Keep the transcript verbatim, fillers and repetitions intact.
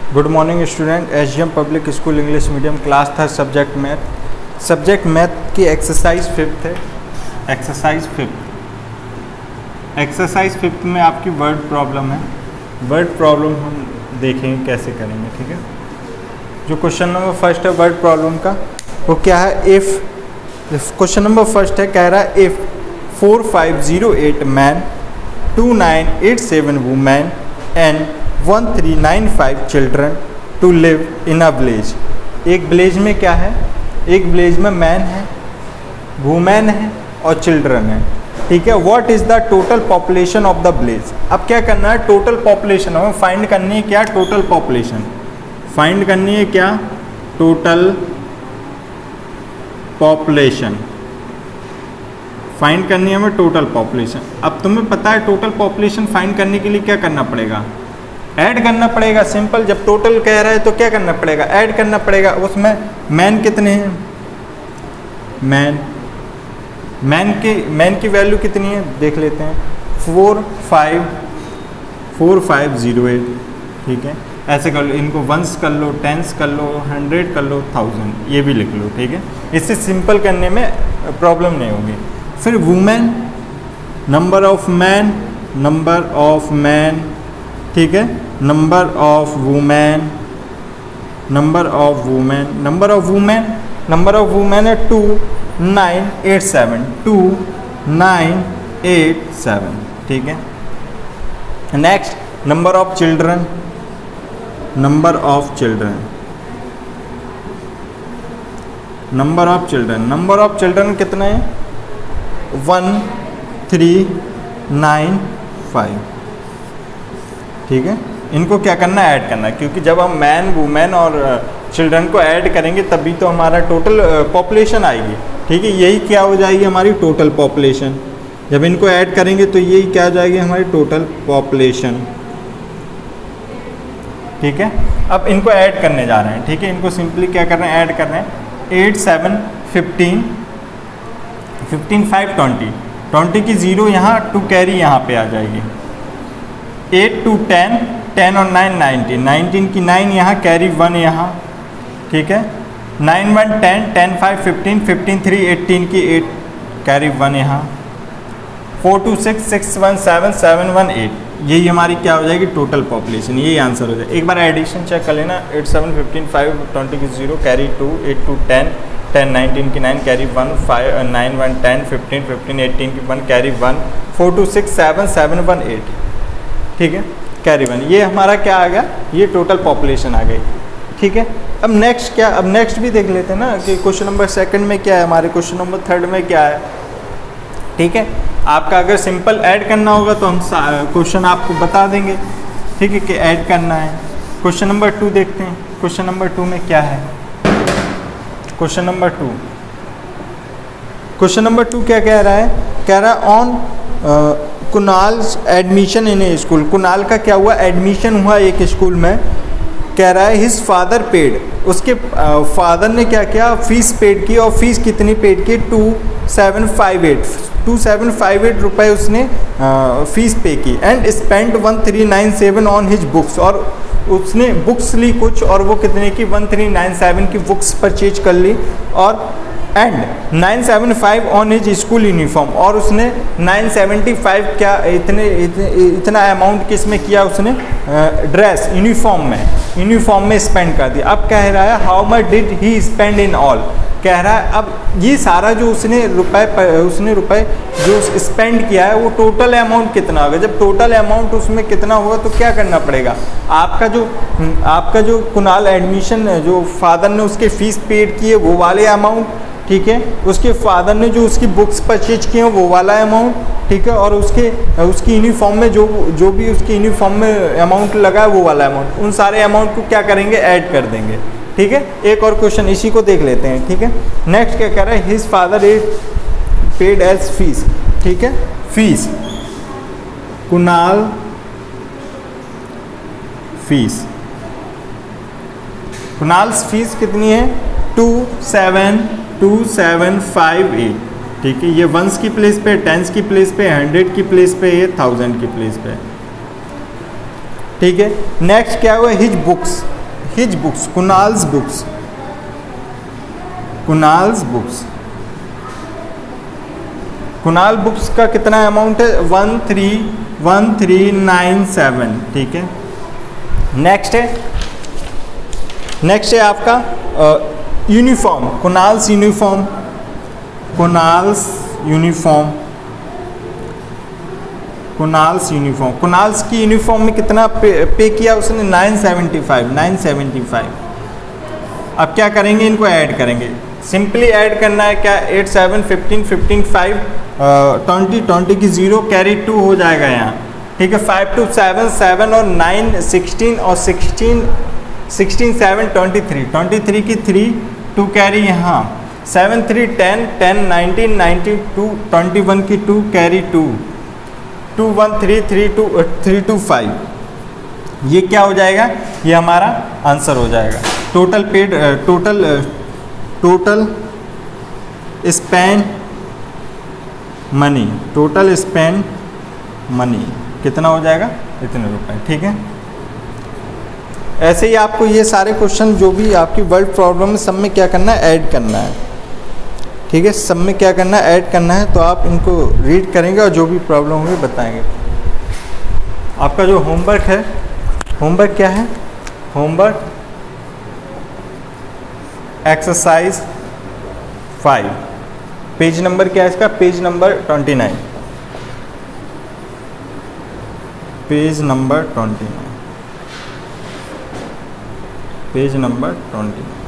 Good morning student. SGM public school English medium class था subject math. Subject math की exercise fifth है। Exercise fifth exercise fifth में आपकी word problem है। Word problem हम देखेंगे कैसे करेंगे, ठीक है। जो क्वेश्चन नंबर फर्स्ट है वर्ड प्रॉब्लम का, वो क्या है? इफ़ क्वेश्चन नंबर फर्स्ट है, कह रहा है if four five zero eight man, two nine eight seven women and one three nine five children to live in a village. एक विलेज में क्या है? एक विलेज में मैन है, वुमेन है और चिल्ड्रन है, ठीक है। What is the total population of the village? अब क्या करना है? टोटल पॉपुलेशन हमें फाइंड करनी है। क्या? टोटल पॉपुलेशन फाइंड करनी है। क्या? टोटल पॉपुलेशन फाइंड करनी है हमें, टोटल पॉपुलेशन। अब तुम्हें पता है टोटल पॉपुलेशन फाइंड करने के लिए क्या करना पड़ेगा? ऐड करना पड़ेगा। सिंपल, जब टोटल कह रहा है तो क्या करना पड़ेगा? ऐड करना पड़ेगा। उसमें मैन कितने हैं? मैन मैन की मैन की वैल्यू कितनी है देख लेते हैं। Four five four five zero eight, ठीक है। ऐसे कर लो, इनको वंस कर लो, टेंस कर लो, हंड्रेड कर लो, थाउजेंड, ये भी लिख लो, ठीक है। इससे सिंपल करने में प्रॉब्लम नहीं होगी। फिर women, number of man, number of man, ठीक है, number of women, number of women, number of women number of women है two nine eight seven, two nine eight seven, ठीक है। Next, number of children, number of children number of children number of children कितने हैं? One three nine five, ठीक है। इनको क्या करना है? ऐड करना है, क्योंकि जब हम मैन वुमेन और चिल्ड्रन को ऐड करेंगे तभी तो हमारा टोटल पॉपुलेशन आएगी, ठीक है। यही क्या हो जाएगी? हमारी टोटल पॉपुलेशन। जब इनको ऐड करेंगे तो यही क्या हो जाएगी? हमारी टोटल पॉपुलेशन, ठीक है। अब इनको ऐड करने जा रहे हैं, ठीक है। इनको सिंपली क्या कर रहे हैं? ऐड कर रहे हैं। Eight seven fifteen, fifteen five twenty, twenty की ज़ीरो यहाँ, टू कैरी यहाँ पे आ जाएगी। एट टू टेन, टेन और नाइन नाइनटीन, नाइनटीन की नाइन यहाँ, कैरी वन यहाँ, ठीक है। Nine one ten, ten five fifteen, fifteen three eighteen की एट, कैरी वन यहाँ। Four two six, six one seven, seven one eight, यही हमारी क्या हो जाएगी? Total population. यही आंसर हो जाएगा। एक बार एडिशन चेक कर लेना। Eight seven fifteen, five twenty की zero, carry two, eight two ten, ten nineteen की nine, carry one, five nine one ten, fifteen fifteen eighteen की one, carry one, four two six seven, seven one eight, ठीक है, carry one. ये हमारा क्या आ गया? ये टोटल पॉपुलेशन आ गई, ठीक है। अब नेक्स्ट क्या? अब नेक्स्ट भी देख लेते हैं ना कि क्वेश्चन नंबर सेकंड में क्या है, हमारे क्वेश्चन नंबर थर्ड में क्या है, ठीक है। आपका अगर सिंपल ऐड करना होगा तो हम क्वेश्चन आपको बता देंगे, ठीक है, कि ऐड करना है। क्वेश्चन नंबर टू देखते हैं। क्वेश्चन नंबर टू में क्या है? Question number two question number two क्या कह रहा है? कह रहा है on Kunal's admission in a school. Kunal का क्या हुआ? एडमिशन हुआ एक स्कूल में। कह रहा है हिज फादर पेड, उसके फादर ने क्या किया? फीस पेड की। और फीस कितनी पेड की? Two seven five eight two seven five eight रुपये उसने आ, फीस पे की। And spend one three nine seven on his books, और उसने बुक्स ली कुछ, और वो कितने की? वन थ्री नाइन सेवन की बुक्स परचेज कर ली। और and nine seven five on his school uniform, और उसने नाइन सेवेंटी फाइव क्या इतने, इतने इतना अमाउंट किस में किया? उसने ड्रेस यूनिफॉर्म में यूनिफॉर्म में स्पेंड कर दिया। अब कह रहा है how much did he spend in all. कह रहा है अब ये सारा जो उसने रुपए उसने रुपए जो स्पेंड किया है वो टोटल अमाउंट कितना होगा। जब टोटल अमाउंट उसमें कितना होगा तो क्या करना पड़ेगा? आपका जो आपका जो कुणाल एडमिशन जो फादर ने उसके फीस पेड की है वो वाले अमाउंट, ठीक है। उसके फादर ने जो उसकी बुक्स परचेज किए हैं वो वाला अमाउंट, ठीक है। और उसके उसकी यूनिफॉर्म में जो जो भी उसकी यूनिफॉर्म में अमाउंट लगा है वो वाला अमाउंट, उन सारे अमाउंट को क्या करेंगे? ऐड कर देंगे, ठीक है। एक और क्वेश्चन इसी को देख लेते हैं, ठीक है। नेक्स्ट क्या कह रहा है? His father is paid as fees, ठीक है। Fees, Kunal fees, Kunal fees कितनी है? Two seven two seven five eight, ठीक है। ये वंस की प्लेस पे, टेंस की प्लेस पे, हंड्रेड की प्लेस पे, ये थाउजेंड की प्लेस पे, ठीक है। नेक्स्ट क्या हुआ? His books, his books, Kunal's books, Kunal's books. Kunal books का कितना अमाउंट है? One three one three nine seven. ठीक है, नेक्स्ट है नेक्स्ट है आपका uniform, Kunal's uniform, Kunal's uniform, Kunal's uniform. Kunal's की यूनिफॉर्म में कितना पे, पे किया उसने? Nine seventy five, nine seventy five. अब क्या करेंगे? इनको ऐड करेंगे, सिंपली ऐड करना है। क्या? Eight seven fifteen fifteen five twenty, twenty की जीरो कैरी टू हो जाएगा यहाँ। ठीक है, फाइव टू सेवन, सेवन और नाइन सिक्सटीन और sixteen sixteen seven twenty three, twenty three की थ्री, टू कैरी यहाँ, seven three ten, ten nineteen, ninety two, twenty one की two carry two, two one three, three two three two five. ये क्या हो जाएगा? ये हमारा आंसर हो जाएगा। Total paid total total spend money, total spend money कितना हो जाएगा? इतने रुपए। ठीक है, ऐसे ही आपको ये सारे क्वेश्चन जो भी आपकी वर्ड प्रॉब्लम है सब में क्या करना है? ऐड करना है। ठीक है, सब में क्या करना है? ऐड करना है। तो आप इनको रीड करेंगे और जो भी प्रॉब्लम होगी बताएंगे। आपका जो होमवर्क है, होमवर्क क्या है? Homework exercise five, page number क्या है इसका? Page number twenty nine, page number twenty nine, page number twenty nine.